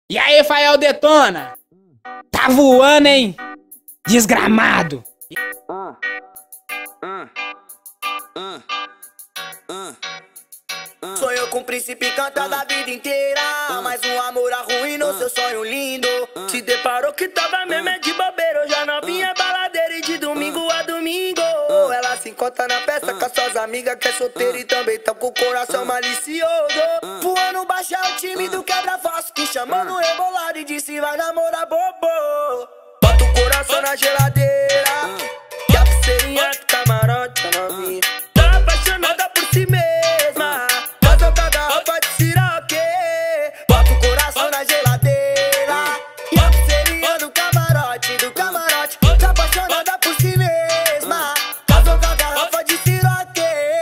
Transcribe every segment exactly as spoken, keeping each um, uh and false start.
E aí, Fael Detona? Tá voando, hein? Desgramado. Uh, uh, uh, uh, uh. Sonhou com o príncipe cantado a vida inteira, mas um amor arruinou seu sonho lindo. Se deparou que tava mesmo é de bobeira, hoje a novinha é baladeira e de domingo a domingo ela se encontra na festa com as suas amigas que é solteira e também tá com o coração malicioso. Voando baixo é o time do quebra-falso que chamou no rebolado e disse vai namorar bobo. Bota o coração na geladeira e a pulseirinha do camarote a novinha tá apaixonada por si mesma, casou com a garrafa de siroque. Bota o coração na geladeira e a pulseirinha do camarote, do camarote tá apaixonada por si mesma, casou com a garrafa de siroque.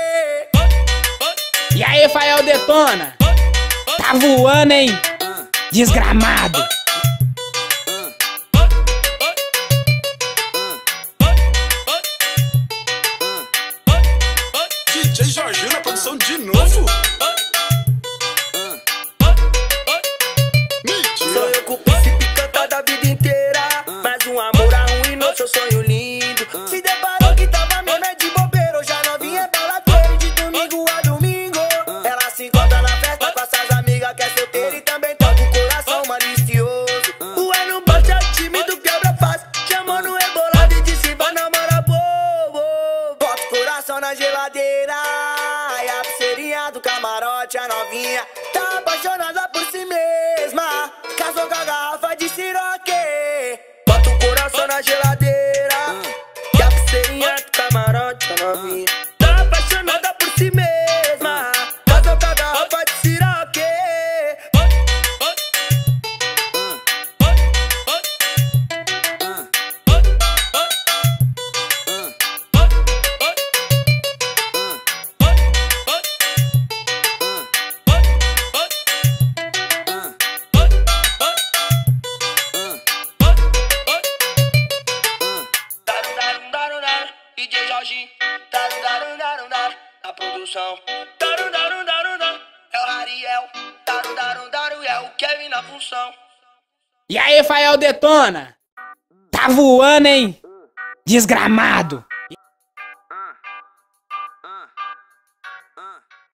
E aí, Fael Detona? Tá voando, hein? Desgramado. D J Jorginho na produção de novo? Mentira. Sonhou com o príncipe cantado a vida inteira, mas um amor arruinou seu sonho lindo. Se deparou que tava mesmo é de bobeira, hoje a novinha é baladeira e de domingo a domingo ela se encontra na festa com as suas amigas que é solteira e também tá com o coração malicioso. O ano baixo é o time do quebra-face, chamou no rebolado e disse vai namorar bobo. Bota o coração na geladeira e a pulseirinha do camarote, a novinha tá apaixonada por si mesma, casou com a garrafa de siroque. Bota o coração na geladeira e a pulseirinha do camarote, a novinha tá apaixonada por si mesma, casou com a garrafa de siroque. D J Jorginho, darum, darum, darum, darum, na produção. Darum, darum, darum, darum, é o Ariel. Darum, darum, darum, é o Kevin na função. E aí, Fael Detona? Tá voando, hein? Desgramado.